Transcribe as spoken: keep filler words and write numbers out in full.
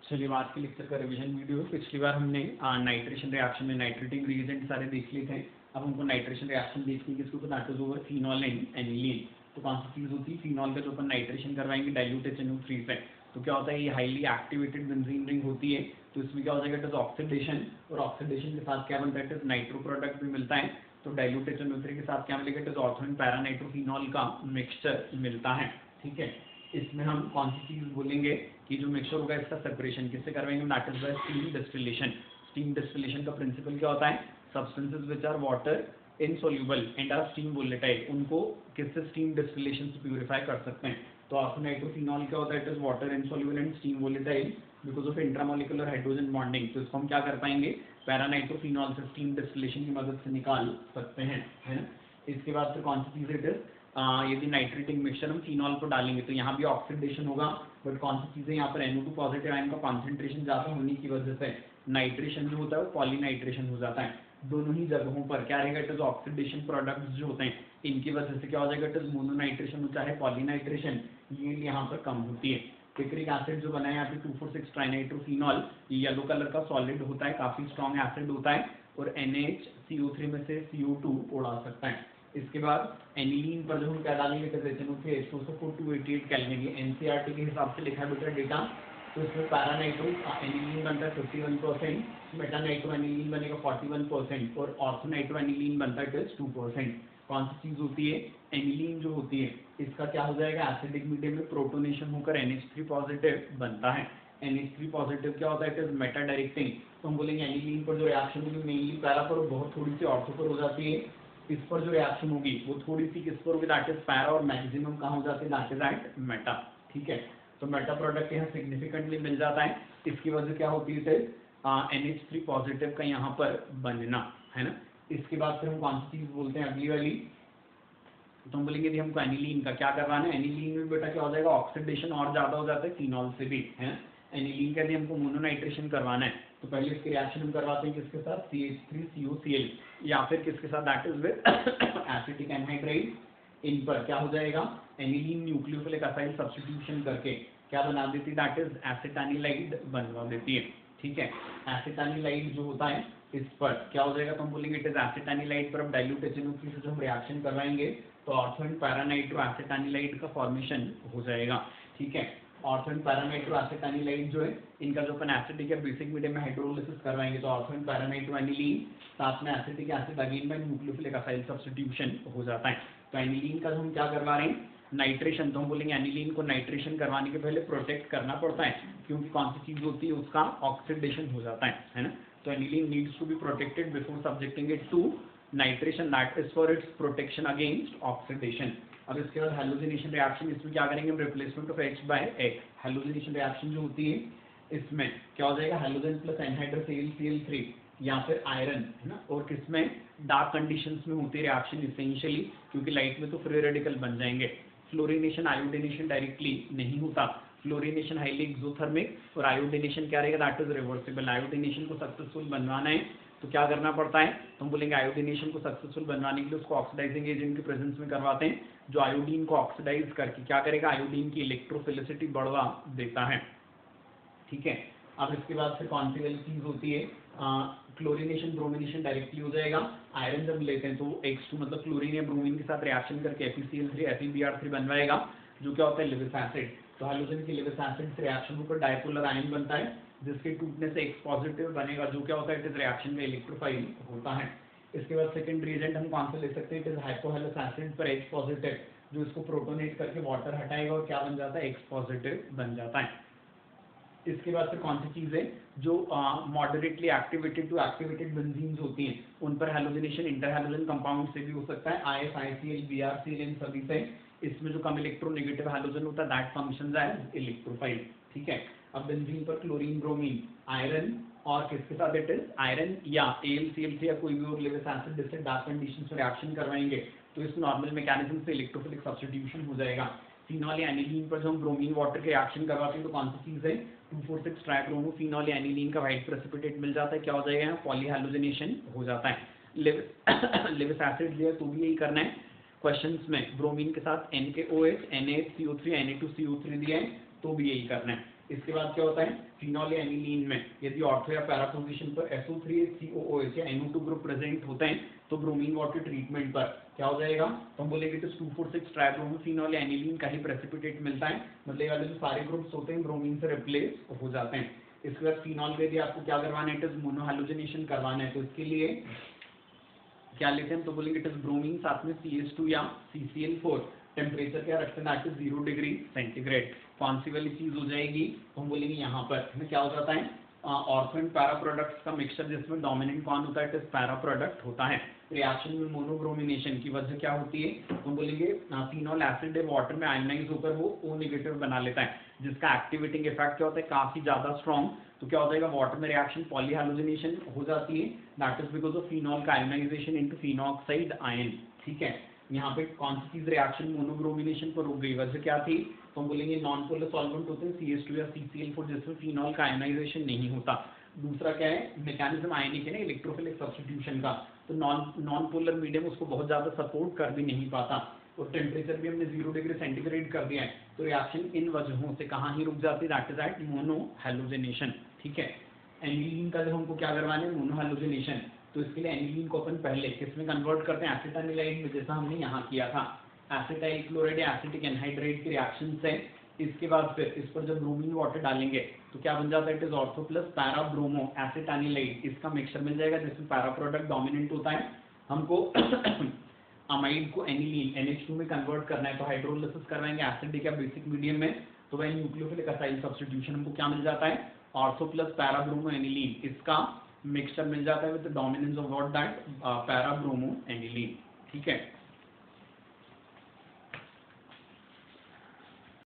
चलिए आज के लेक्चर का रिवीजन वीडियो। पिछली बार हमने नाइट्रेशन रिएक्शन में नाइट्रेटिंग रिएजेंट सारे देख लिए थे। अब हमको नाइट्रेशन रिएक्शन देखनी है, किसको that is over phenol and aniline. तो कौन सी चीज होती है, फिनॉल का जो अपन नाइट्रेशन करवाएंगे dilute H N O three से, तो क्या होता है, ये हाईली एक्टिवेटेड बेंजीन रिंग होती है। तो इसमें क्या हो जाएगा, इट इज ऑक्सीडेशन, और ऑक्सीडेशन के साथ क्या बनता है, इट इज नाइट्रो प्रोडक्ट भी मिलता है। तो dilute H N O three के साथ क्या मिलेगा, it is ortho and para nitrophenol का मिक्सचर मिलता है। ठीक है, इसमें हम कौन सी चीज बोलेंगे कि जो मिक्सचर होगा इसका सेपरेशन किससे करवाएंगे, that is by steam distillation. Steam distillation का प्रिंसिपल क्या होता है, substances which are water insoluble and are steam volatile, उनको किससे स्टीम डिस्टिलेशन से प्यूरिफाई कर सकते हैं। तो ऑर्थोनाइट्रोफिनॉल क्या होता है, it is water insoluble and steam volatile because of intramolecular hydrogen bonding. तो इसको हम क्या कर पाएंगे, पैरानाइट्रोफिनॉल से स्टीम डिस्टिलेशन की मदद से निकाल सकते हैं, है ना। इसके बाद फिर कौन सी चीज इट इज, यदि नाइट्रेटिंग मिक्सचर हम फिनॉल को डालेंगे तो यहाँ भी ऑक्सीडेशन होगा, बट कौन सी चीजें यहाँ पर N O two positive ion का कॉन्सेंट्रेशन ज्यादा होने की वजह से नाइट्रेशन जो होता है वो पॉलीनाइट्रेशन हो जाता है। दोनों ही जगहों पर क्या रहेगा, इट इज ऑक्सीडेशन प्रोडक्ट्स जो होते हैं इनकी वजह से क्या हो जाएगा, इट इज मोनोनाइट्रेशन हो चाहे पॉलीनाइट्रेशन, ये यहाँ पर कम होती है। पिक्रिक एसिड जो बना है यहाँ पे टू फोर सिक्स ट्राइनाइट्रोफिनॉल, ये येलो कलर का सॉलिड होता है, काफी स्ट्रॉन्ग एसिड होता है, और N H C O three में से सी ओ टू उड़ा सकता है। इसके बाद एनिलीन पर जो हम क्या डालेंगे, two eighty eight calorie, NCERT के हिसाब से लिखा है बेटा डेटा। तो इसमें पैरानाइट्रो एनिलीन बनता है fifty one percent, metanitro aniline बनेगा फोर्टी वन परसेंट, और ऑर्थोनाइट्रो एनिलीन बनता है टू परसेंट। कौन सी चीज होती है, एनिलीन जो होती है इसका क्या हो जाएगा, एसिडिक मीडियम में प्रोटोनेशन होकर एन एच थ्री पॉजिटिव बनता है। एन एच थ्री पॉजिटिव क्या होता है, इट इज मेटा डायरेक्टिंग। तो हम बोलेंगे एनिलीन पर जो रिएक्शन होगी मेनली पैरा पर, बहुत थोड़ी सी ऑर्थो पर हो जाती है। इस पर जो रिएक्शन होगी वो थोड़ी सी किस पर होगी, दैट इज पैरा, और मैक्सिमम कहाँ हो जाती है, दैट इज एट मेटा। ठीक है, तो मेटा प्रोडक्ट यहाँ सिग्निफिकेंटली मिल जाता है। इसकी वजह क्या होती है, एन एच थ्री पॉजिटिव का यहाँ पर बनना, है ना। इसके बाद फिर हम कौन सी चीज बोलते हैं अगली वाली, तो हम बोलेंगे यदि हमको एनिलीन का क्या करवाना है, एनिलीन में बेटा क्या हो जाएगा, ऑक्सीडेशन और ज्यादा हो जाता है फिनॉल से भी, है। एनिलीन का यदि हमको मोनोनाइट्रेशन करवाना है तो पहले इसकी रिएक्शन हम करवाते हैं किसके साथ, C H three C O C L, या फिर किसके साथ, that is with acetic anhydride. इन पर क्या हो जाएगा, एनिलीन न्यूक्लियोफिलिक असाइल सब्स्टिट्यूशन करके क्या बना देती है, दैट इज एसिटानिलाइड बनवा देती है। ठीक है, एसिटानिलाइड जो होता है इस पर क्या हो जाएगा, तो हम बोलेंगे इट इज एसिटानिलाइड पर अब dilute H N O three से जो हम रिएक्शन करवाएंगे तो ऑर्थो एंड पैरानाइट्रो एसिटानिलाइड का फॉर्मेशन हो जाएगा। ठीक है, ऑर्थो एंड पैरानाइट्रो एसिटानिलाइड जो है इनका जो अपन एसिटिक या बेसिक मीडियम में हाइड्रोलिसिस करवाएंगे तो ऑर्थो एंड पैरानाइट्रो एनिलीन, साथ में acetic acid again by nucleophilic acyl substitution हो जाता है। तो एनिलीन का जो हम क्या करवा रहे हैं, नाइट्रेशन, तो हम बोलेंगे एनिलीन को नाइट्रेशन करवाने के पहले प्रोटेक्ट करना पड़ता है, क्योंकि कौन सी चीज होती है उसका ऑक्सीडेशन हो जाता है, है ना। तो aniline needs to be protected before subjecting it to nitration, that is for its protection against oxidation. अब इसके बाद हेलोजिनेशन रिएक्शन, इसमें क्या करेंगे हम, replacement of H by X। Halogenation reaction जो होती है इसमें क्या हो जाएगा, halogen plus anhydrous L C L three या फिर आयरन, है ना। और किसमें, डार्क कंडीशंस में होती है रिएक्शन इसेंशियली, क्योंकि लाइट में तो फ्री रेडिकल बन जाएंगे। फ्लोरिनेशन आयोडिनेशन डायरेक्टली नहीं होता, फ्लोरिनेशन हाईली एक्सोथर्मिक, और आयोडिनेशन क्या रहेगा, दैट इज रिवर्सिबल। आयोडिनेशन को सक्सेसफुल बनवाना है तो क्या करना पड़ता है, तो हम बोलेंगे आयोडिनेशन को सक्सेसफुल बनवाने के लिए उसको ऑक्सीडाइजिंग एजेंट के प्रेजेंस में करवाते हैं, जो आयोडीन को ऑक्सीडाइज करके क्या करेगा, आयोडीन की इलेक्ट्रोफिलिसिटी बढ़वा देता है। ठीक है, अब इसके बाद फिर कौन सी वाली चीज होती है, क्लोरिनेशन ब्रोमिनेशन डायरेक्टली हो जाएगा। आयरन जब लेते हैं तो एक्स टू मतलब क्लोरीन या ब्रोमीन के साथ रिएक्शन करके F E C L three F E B R three बनवाएगा, जो क्या होता है, लिविस एसिड। तो हेलोजन की लिविस एसिड से रिएक्शन होकर डायपोलर आयन बनता है, जिसके टूटने से एक्स पॉजिटिव बनेगा, जो क्या होता है, इट इज रिएक्शन में इलेक्ट्रोफाइल होता है। इसके बाद सेकंड रिएजेंट हम कौन सा ले सकते हैं, इट इज हाइपोहेलस एसिड पर एच पॉजिटिव, जो इसको प्रोटोनेट करके वाटर हटाएगा और क्या बन जाता है, एक्स पॉजिटिव बन जाता है। इसके बाद फिर कौन सी चीज है, जो moderately activated to activated benzenes होती हैं उन पर हेलोजिनेशन इंटरहेलोजन कंपाउंड से भी हो सकता है, I F I C L B R C L इन सभी से। इसमें जो कम इलेक्ट्रोनेगेटिव हेलोजन होता है दैट फंक्शंस एज इलेक्ट्रोफाइल। ठीक है, अब बेंजीन पर क्लोरीन ब्रोमीन आयरन और किसके साथ, इट इज आयरन या A L C L three या कोई भी और लिविस एसिड जिससे डार्क कंडीशंस में रिएक्शन करवाएंगे तो इस नॉर्मल मैकेनिज्म से इलेक्ट्रोफिलिक सब्स्टिट्यूशन हो जाएगा। फिनॉल या एनिलीन पर जो हम ब्रोमीन वाटर के रिएक्शन करवाते हैं तो कौन सी चीज है, two four six tribromo phenol या एनिलीन का व्हाइट प्रेसिपिटेट मिल जाता है, क्या हो जाएगा, पॉलीहेलोजिनेशन हो जाता है। लिविस एसिड लिया तो भी यही करना है, क्वेश्चंस में ब्रोमीन के साथ N K O H N A C O three N A two C O three दिया है तो भी यही करना है। इसके बाद क्या होता है, फिनॉल या एनिलीन में यदि ऑर्थो या पैरा पोजीशन पर S O three C O O H या N O two group present होते हैं तो ब्रोमीन वाटर ट्रीटमेंट पर क्या हो जाएगा, तो हम बोलेंगे टू फोर सिक्स ट्राइब्रोमोफिनॉल या एनिलीन का ही प्रेसिपिटेट मिलता है, मतलब ये वाले जो सारे ग्रुप्स होते हैं ब्रोमीन से रिप्लेस हो जाते हैं। इसके बाद फिनॉल के लिए आपको क्या करवाना है, इट इज मोनोहाइड्रोजनेशन करवाना है, तो इसके लिए क्या लेते हैं, तो बोलेंगे इट इज ब्रोमीन साथ में सी एच टू या C C L four, temperature क्या रखते हैं, that is zero degree centigrade. कौन सी वाली चीज हो जाएगी, तो हम बोलेंगे यहाँ पर इसमें क्या हो जाता है, ऑर्थो एंड पैरा प्रोडक्ट्स का मिक्सचर जिसमें डोमिनेंट कौन होता है, इट इज पैरा प्रोडक्ट होता है। रिएक्शन में मोनोब्रोमिनेशन की वजह क्या होती है, तो हम बोलेंगे फिनॉल एसिड वाटर में आयनाइज होकर वो ओ नेगेटिव बना लेता है, जिसका एक्टिवेटिंग इफेक्ट क्या होता है, काफी ज्यादा स्ट्रॉन्ग, तो क्या हो जाएगा, वाटर में रिएक्शन पॉलीहाइड्रोजनेशन हो जाती है, that is because of phenol का आयनाइजेशन इनटू फिनॉक्साइड आयन। ठीक है, यहाँ पे कौन सी चीज रिएक्शन मोनोब्रोमिनेशन पर रुक गई, वजह क्या थी, तो हम बोलेंगे नॉन पोलर सॉल्वेंट होते हैं सी एच टू या सी सी एल फोर जिसमें फिनॉल का आयनाइजेशन नहीं होता। दूसरा क्या है, मैकेनिज्म आयनिक है ना, इलेक्ट्रोफिलिक सब्स्टिट्यूशन का, तो नॉन नॉन पोलर मीडियम उसको बहुत ज्यादा सपोर्ट कर भी नहीं पाता, और टेम्परेचर भी हमने जीरो डिग्री सेंटीग्रेड कर दिया है, तो रिएक्शन इन वजहों से कहाँ ही रुक जाती है, दैट इज एट मोनोहाइड्रोजनेशन। ठीक है, एनिलीन का जब हमको क्या करवाना है, मोनोहाइड्रोजनेशन, तो इसके लिए एनिलीन को अपन पहले किसमें कन्वर्ट करते हैं, एसिटानिलाइड में, जैसा हमने यहाँ किया था, एसिटाइल क्लोराइड या एसिटिक एनहाइड्राइड के रिएक्शन से। इसके बाद फिर इस पर जब ब्रोमीन वाटर डालेंगे तो क्या बन जाता है, it is ortho plus para bromo acetanilide, इसका मिक्सचर मिल जाएगा जिसमें पैरा प्रोडक्ट डोमिनेंट होता है। हमको अमाइड को एनिलीन एन एच टू में कन्वर्ट करना है, तो हाइड्रोलिसिस करवाएंगे एसिडिक या बेसिक मीडियम में, तो वह न्यूक्लियोफिलिक असाइल सब्स्टिट्यूशन हमको क्या मिल जाता है, ortho plus para bromo aniline, इसका मिक्सचर मिल जाता है with dominance of what, that para bromo aniline. ठीक है,